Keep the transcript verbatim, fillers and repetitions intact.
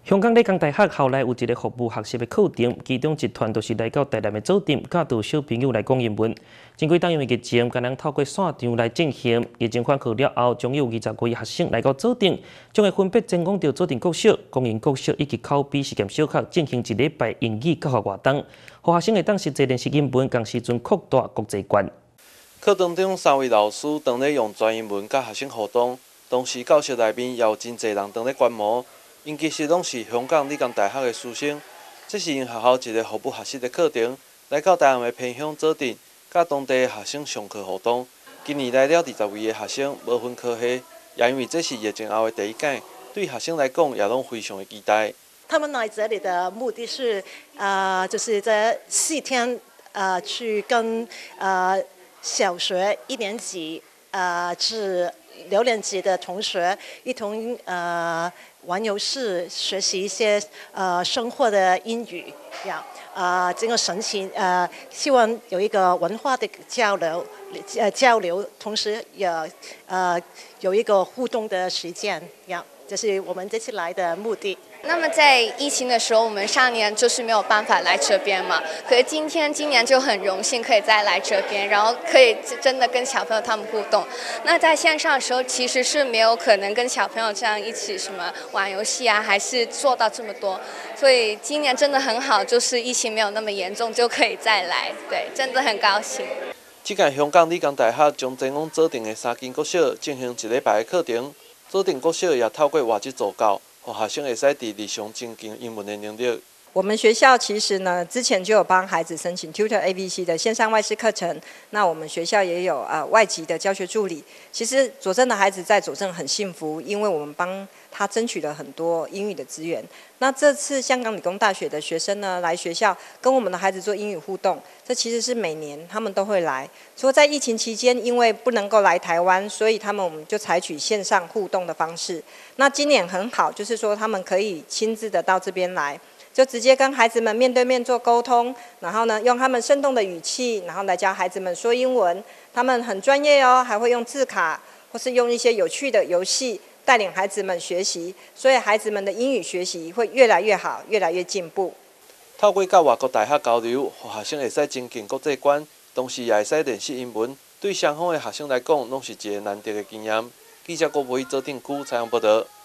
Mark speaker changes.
Speaker 1: 香港理工大学校内有一个服务学习的课程，其中一团就是来到台南的酒店，教导小朋友来讲英文。经过当样的疫情，敢人透过线上来进行。疫情缓和了后，将有二十多位学生来到酒店，将会分别前往到酒店国小、公营国小以及口碑实验小学进行一礼拜英语教学活动，让学生会当实际练习英文，同时阵扩大国际观。
Speaker 2: 课堂中三位老师当咧用全英文甲学生互动，同时教室内面也有真侪人当咧观摩。 因其实拢是香港理工大学的师生，这是因学校一个服务学习的课程，来到台湾的偏乡酒店，甲当地的学生上课互动。今年来了二十位的学生，无分科系，也因为这是疫情后的第一届，对学生来讲也拢非常的期待。
Speaker 3: 他们来这里的目的是，呃，就是这四天，呃，去跟呃小学一年级，呃至六年级的同学一同呃。 玩游戏，学习一些呃生活的英语，呀，啊，这个神奇，呃，希望有一个文化的交流，呃交流，同时也呃有一个互动的时间，呀，这是我们这次来的目的。
Speaker 4: 那么在疫情的时候，我们上年就是没有办法来这边嘛，可是今天今年就很荣幸可以再来这边，然后可以真的跟小朋友他们互动。那在线上的时候，其实是没有可能跟小朋友这样一起什么玩游戏啊，还是做到这么多。所以今年真的很好，就是疫情没有那么严重，就可以再来，对，真的很高兴。
Speaker 2: 这届香港理工大学将前往指定的三间国小进行一礼拜的课程，指定国小也透过外籍助教。 学生会使伫日常增进英文的能力。
Speaker 5: 我们学校其实呢，之前就有帮孩子申请 Tutor A B C 的线上外师课程。那我们学校也有呃外籍的教学助理。其实佐证的孩子在佐证很幸福，因为我们帮他争取了很多英语的资源。那这次香港理工大学的学生呢，来学校跟我们的孩子做英语互动，这其实是每年他们都会来。除了在疫情期间，因为不能够来台湾，所以他们我们就采取线上互动的方式。那今年很好，就是说他们可以亲自的到这边来。 就直接跟孩子们面对面做沟通，然后呢，用他们生动的语气，然后来教孩子们说英文。他们很专业哦，还会用字卡，或是用一些有趣的游戏带领孩子们学习。所以孩子们的英语学习会越来越好，越来越进步。
Speaker 2: 透过甲外国大学交流，学生会使增进国际观，同时也会使练习英文。对双方的学生来讲，拢是一个难得的经验。记者郭培做定区采访报道。